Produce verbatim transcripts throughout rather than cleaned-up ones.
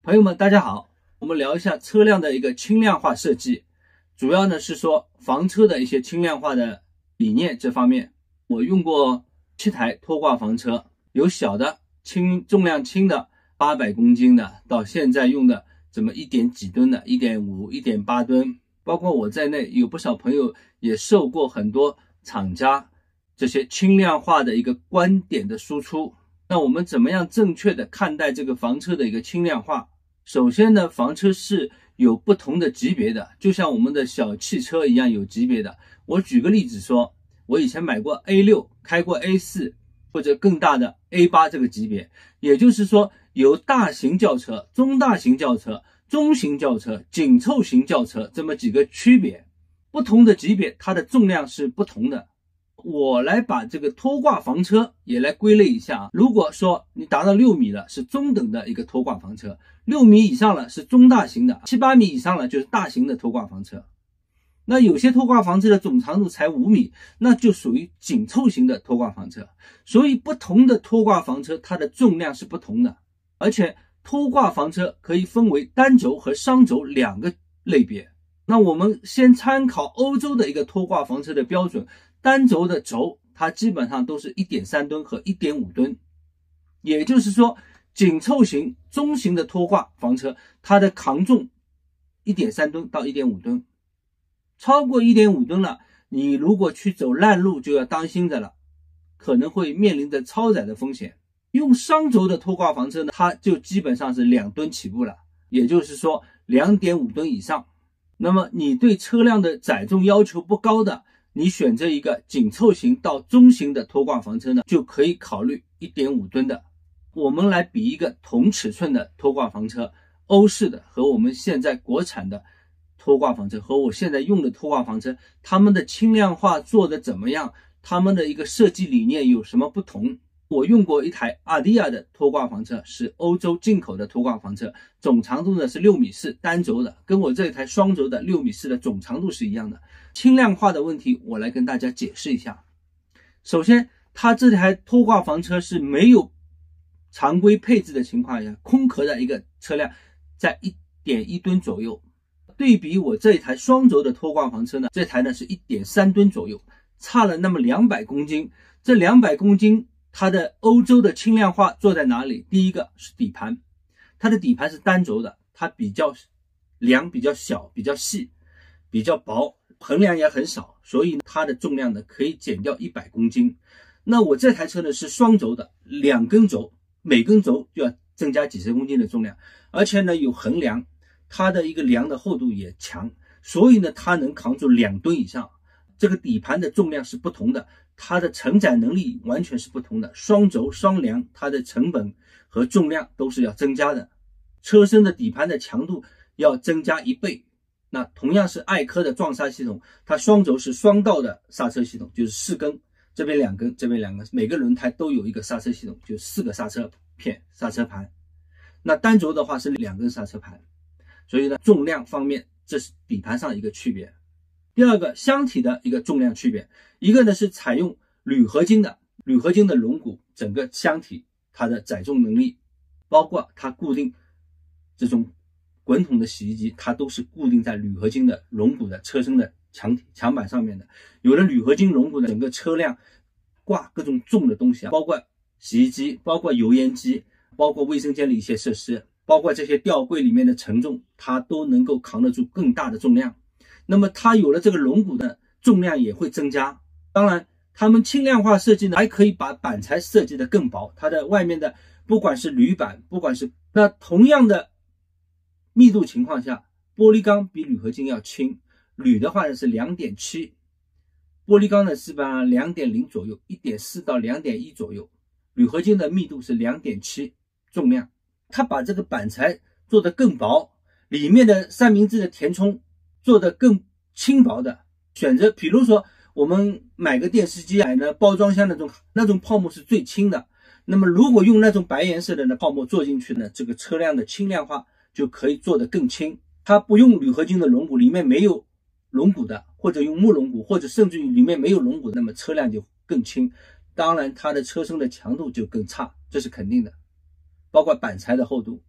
朋友们，大家好，我们聊一下车辆的一个轻量化设计，主要呢是说房车的一些轻量化的理念这方面。我用过七台拖挂房车，有小的轻重量轻的八百公斤的，到现在用的怎么一点几吨的 一点五 一点八吨，包括我在内，有不少朋友也受过很多厂家这些轻量化的一个观点的输出。那我们怎么样正确的看待这个房车的一个轻量化？首先呢，房车是有不同的级别的，就像我们的小汽车一样有级别的。我举个例子说，我以前买过 A 六， 开过 A 四 或者更大的 A 八 这个级别，也就是说有大型轿车、中大型轿车、中型轿车、紧凑型轿车这么几个区别，不同的级别它的重量是不同的。我来把这个拖挂房车也来归类一下啊。如果说你达到六米了，是中等的一个拖挂房车；六米以上了是中大型的；七八米以上了就是大型的拖挂房车。那有些拖挂房车的总长度才五米，那就属于紧凑型的拖挂房车。所以不同的拖挂房车它的重量是不同的，而且拖挂房车可以分为单轴和双轴两个类别。那我们先参考欧洲的一个拖挂房车的标准，单轴的轴它基本上都是 一点三吨和 一点五吨，也就是说紧凑型中型的拖挂房车它的扛重 一点三吨到 一点五吨，超过 一点五吨了，你如果去走烂路就要当心的了，可能会面临着超载的风险。用双轴的拖挂房车呢，它就基本上是两吨起步了，也就是说 两点五吨以上。那么你对车辆的载重要求不高的，你选择一个紧凑型到中型的拖挂房车呢，就可以考虑 一点五吨的。我们来比一个同尺寸的拖挂房车，欧式的和我们现在国产的拖挂房车，和我现在用的拖挂房车，它们的轻量化做的怎么样，它们的一个设计理念有什么不同。我用过一台阿迪亚的拖挂房车，是欧洲进口的拖挂房车，总长度呢是六米四，单轴的，跟我这台双轴的六米四的总长度是一样的。轻量化的问题我来跟大家解释一下。首先，它这台拖挂房车是没有常规配置的情况下，空壳的一个车辆在 一点一吨左右，对比我这一台双轴的拖挂房车呢，这台呢是 一点三吨左右，差了那么两百公斤。这两百公斤它的欧洲的轻量化做在哪里？第一个是底盘，它的底盘是单轴的，它比较梁比较小，比较细，比较薄，横梁也很少，所以它的重量呢可以减掉一百公斤。那我这台车呢是双轴的，两根轴，每根轴就要增加几十公斤的重量，而且呢有横梁，它的一个梁的厚度也强，所以呢它能扛住两吨以上。这个底盘的重量是不同的，它的承载能力完全是不同的，双轴双梁它的成本和重量都是要增加的，车身的底盘的强度要增加一倍。那同样是爱科的撞刹系统，它双轴是双道的刹车系统，就是四根，这边两根，这边两根，每个轮胎都有一个刹车系统，就四个刹车片刹车盘。那单轴的话是两根刹车盘，所以呢重量方面这是底盘上一个区别。第二个，箱体的一个重量区别，一个呢是采用铝合金的，铝合金的龙骨，整个箱体它的载重能力，包括它固定这种滚筒的洗衣机，它都是固定在铝合金的龙骨的车身的墙体墙板上面的。有了铝合金龙骨的整个车辆挂各种重的东西啊，包括洗衣机，包括油烟机，包括卫生间的一些设施，包括这些吊柜里面的承重，它都能够扛得住更大的重量。那么它有了这个龙骨的重量也会增加。当然他们轻量化设计呢，还可以把板材设计的更薄，它的外面的不管是铝板，不管是那同样的密度情况下，玻璃钢比铝合金要轻，铝的话呢是 两点七， 玻璃钢呢是把 两点零 左右， 一点四 到 两点一 左右，铝合金的密度是 两点七， 重量它把这个板材做得更薄，里面的三明治的填充做得更轻薄的选择，比如说我们买个电视机买呢，包装箱那种那种泡沫是最轻的，那么如果用那种白颜色的呢泡沫做进去呢，这个车辆的轻量化就可以做得更轻。它不用铝合金的龙骨，里面没有龙骨的，或者用木龙骨，或者甚至于里面没有龙骨，那么车辆就更轻，当然它的车身的强度就更差，这是肯定的，包括板材的厚度。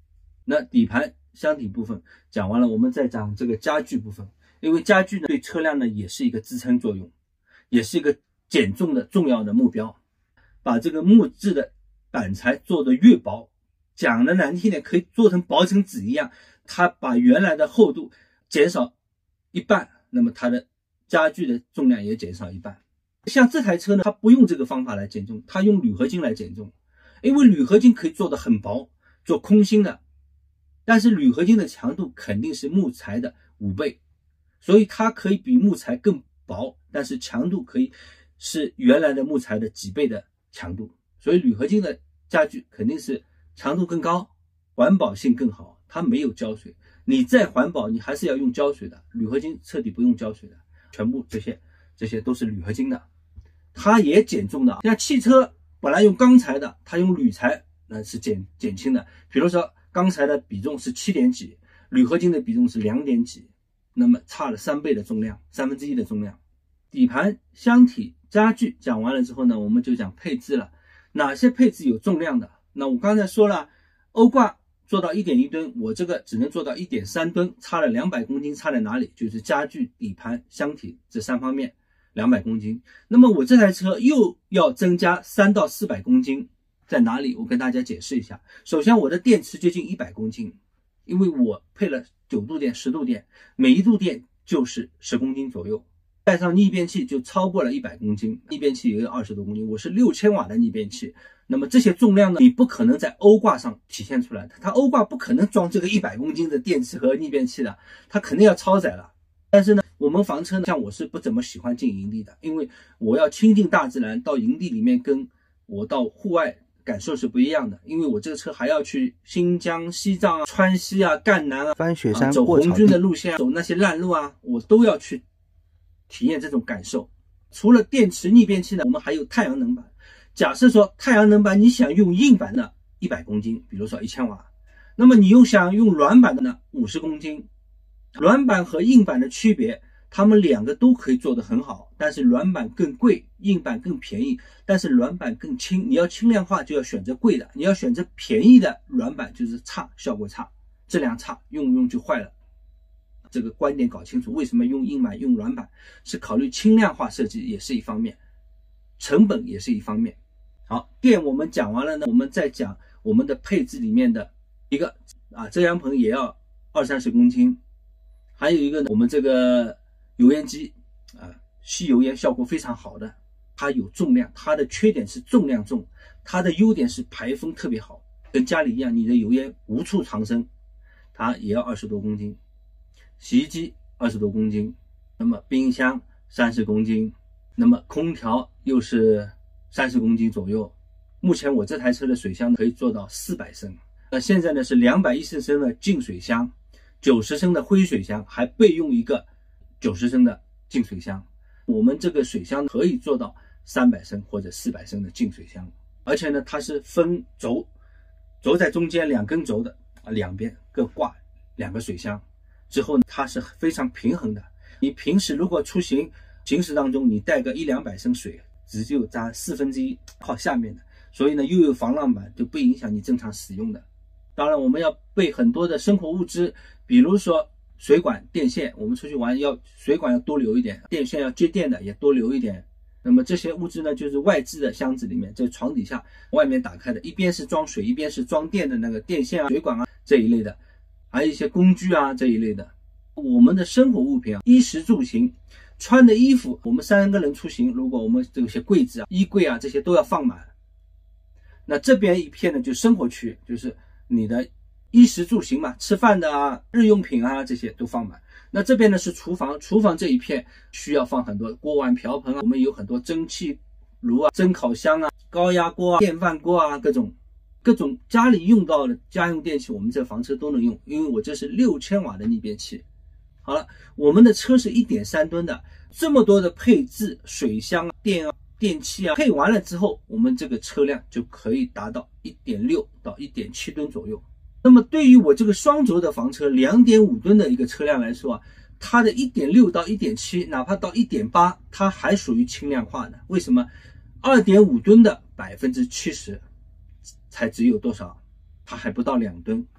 那底盘箱体部分讲完了，我们再讲这个家具部分。因为家具呢对车辆呢也是一个支撑作用，也是一个减重的重要的目标。把这个木质的板材做得越薄，讲的难听点可以做成薄成纸一样，它把原来的厚度减少一半，那么它的家具的重量也减少一半。像这台车呢，它不用这个方法来减重，它用铝合金来减重。因为铝合金可以做得很薄，做空心的，但是铝合金的强度肯定是木材的五倍，所以它可以比木材更薄，但是强度可以是原来的木材的几倍的强度。所以铝合金的家具肯定是强度更高，环保性更好，它没有胶水。你再环保，你还是要用胶水的，铝合金彻底不用胶水的，全部这些这些都是铝合金的，它也减重的。像汽车本来用钢材的，它用铝材那是减减轻的。比如说钢材的比重是七点几，铝合金的比重是两点几，那么差了三倍的重量，三分之一的重量。底盘、箱体、家具讲完了之后呢，我们就讲配置了。哪些配置有重量的？那我刚才说了，欧挂做到 一点一 吨，我这个只能做到 一点三 吨，差了两百公斤，差在哪里？就是家具、底盘、箱体这三方面两百公斤。那么我这台车又要增加三到四百公斤，在哪里？我跟大家解释一下。首先我的电池接近一百公斤，因为我配了九度电、十度电，每一度电就是十公斤左右，带上逆变器就超过了一百公斤，逆变器也有二十多公斤，我是六千瓦的逆变器。那么这些重量呢，你不可能在欧挂上体现出来的，它欧挂不可能装这个一百公斤的电池和逆变器的，它肯定要超载了。但是呢，我们房车呢，像我是不怎么喜欢进营地的，因为我要亲近大自然，到营地里面跟我到户外感受是不一样的。因为我这个车还要去新疆、西藏啊、川西啊、赣南啊、 翻雪山、 啊、走红军的路线、啊、走那些烂路啊，我都要去体验这种感受。除了电池逆变器呢，我们还有太阳能板。假设说太阳能板你想用硬板的一百公斤，比如说一千瓦，那么你又想用软板的呢五十公斤。软板和硬板的区别，它们两个都可以做得很好，但是软板更贵，硬板更便宜，但是软板更轻。你要轻量化就要选择贵的，你要选择便宜的软板就是差，效果差，质量差，用用就坏了。这个观点搞清楚，为什么用硬板用软板，是考虑轻量化设计也是一方面，成本也是一方面。好，电我们讲完了呢，我们再讲我们的配置里面的一个啊，遮阳棚也要二三十公斤，还有一个呢，我们这个油烟机啊，吸油烟效果非常好的，它有重量，它的缺点是重量重，它的优点是排风特别好，跟家里一样，你的油烟无处藏身，它也要二十多公斤。洗衣机二十多公斤，那么冰箱三十公斤，那么空调又是三十公斤左右。目前我这台车的水箱可以做到四百升，那现在呢是两百一十升的净水箱，九十升的灰水箱，还备用一个九十升的净水箱。我们这个水箱可以做到三百升或者四百升的净水箱，而且呢它是分轴，轴在中间两根轴的，两边各挂两个水箱，之后呢它是非常平衡的。你平时如果出行行驶当中你带个一两百升水，只有占四分之一靠下面的，所以呢又有防浪板，就不影响你正常使用的。当然我们要备很多的生活物资，比如说水管、电线，我们出去玩要水管要多留一点，电线要接电的也多留一点。那么这些物资呢，就是外置的箱子里面，在床底下外面打开的，一边是装水，一边是装电的那个电线啊、水管啊这一类的，还有一些工具啊这一类的。我们的生活物品啊，衣食住行，穿的衣服，我们三个人出行，如果我们这些柜子啊、衣柜啊这些都要放满。那这边一片呢就生活区，就是你的衣食住行嘛，吃饭的啊、日用品啊这些都放满。那这边呢是厨房，厨房这一片需要放很多锅碗瓢盆啊，我们有很多蒸汽炉啊、蒸烤箱啊、高压锅啊、电饭锅啊，各种各种家里用到的家用电器，我们这房车都能用，因为我这是六千瓦的逆变器。好了，我们的车是 一点三 吨的，这么多的配置，水箱啊、电啊、电器啊，配完了之后，我们这个车辆就可以达到 一点六 到 一点七 吨左右。那么对于我这个双轴的房车 两点五 吨的一个车辆来说啊，它的 一点六 到 一点七， 哪怕到 一点八， 它还属于轻量化的。为什么？ 二点五 吨的 百分之七十 才只有多少？它还不到两吨，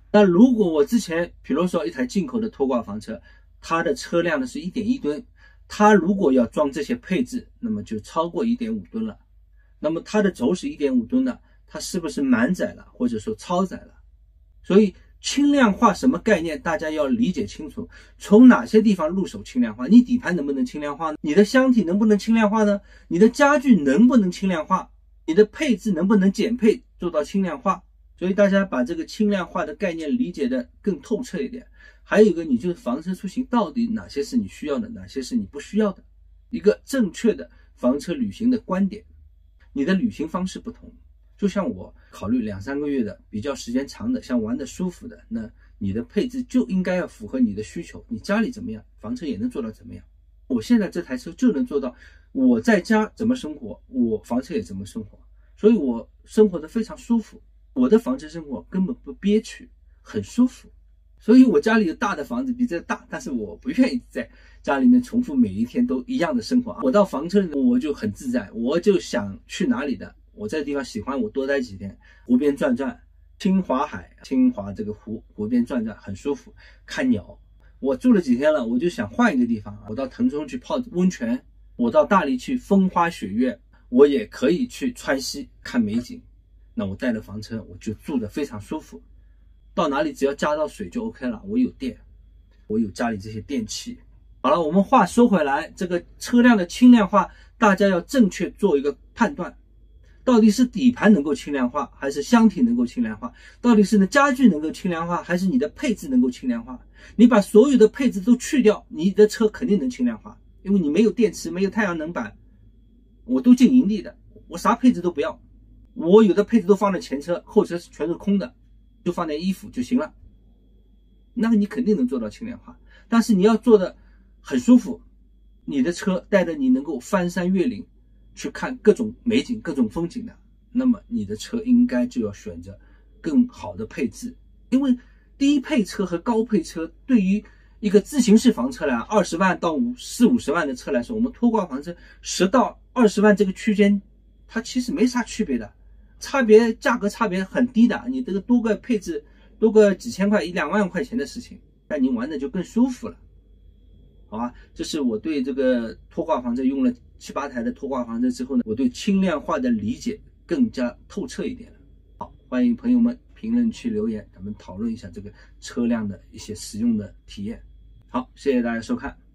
那如果我之前比如说一台进口的拖挂房车，它的车辆呢是 一点一吨，它如果要装这些配置，那么就超过 一点五吨了。那么它的轴是 一点五吨的，它是不是满载了或者说超载了？所以轻量化什么概念，大家要理解清楚，从哪些地方入手轻量化。你底盘能不能轻量化呢？你的箱体能不能轻量化呢？你的家具能不能轻量化？你的配置能不能减配做到轻量化？所以大家把这个轻量化的概念理解的更透彻一点。还有一个，你就是房车出行到底哪些是你需要的，哪些是你不需要的，一个正确的房车旅行的观点。你的旅行方式不同，就像我考虑两三个月的比较时间长的，像玩的舒服的，那你的配置就应该要符合你的需求。你家里怎么样，房车也能做到怎么样。我现在这台车就能做到我在家怎么生活，我房车也怎么生活，所以我生活的非常舒服，我的房车生活根本不憋屈，很舒服。所以我家里有大的房子比这大，但是我不愿意在家里面重复每一天都一样的生活。我到房车里我就很自在，我就想去哪里的，我这个地方喜欢我多待几天，湖边转转，清华海，清华这个湖湖边转转很舒服，看鸟。我住了几天了，我就想换一个地方，我到腾冲去泡温泉，我到大理去风花雪月，我也可以去川西看美景。那我带了房车，我就住得非常舒服。到哪里只要加到水就 OK 了，我有电，我有家里这些电器。好了，我们话说回来，这个车辆的轻量化，大家要正确做一个判断，到底是底盘能够轻量化，还是箱体能够轻量化？到底是呢家具能够轻量化，还是你的配置能够轻量化？你把所有的配置都去掉，你的车肯定能轻量化，因为你没有电池，没有太阳能板，我都进营地的，我啥配置都不要，我有的配置都放在前车，后车全是空的，就放点衣服就行了，那个你肯定能做到轻量化。但是你要做的很舒服，你的车带着你能够翻山越岭去看各种美景各种风景的，那么你的车应该就要选择更好的配置。因为低配车和高配车对于一个自行式房车来二十万到四五十万的车来说，我们拖挂房车十到二十万这个区间它其实没啥区别的，差别价格差别很低的，你这个多个配置多个几千块一两万块钱的事情，但您玩的就更舒服了，好吧？这是我对这个拖挂房车用了七八台的拖挂房车之后呢，我对轻量化的理解更加透彻一点了。好，欢迎朋友们评论区留言，咱们讨论一下这个车辆的一些使用的体验。好，谢谢大家收看。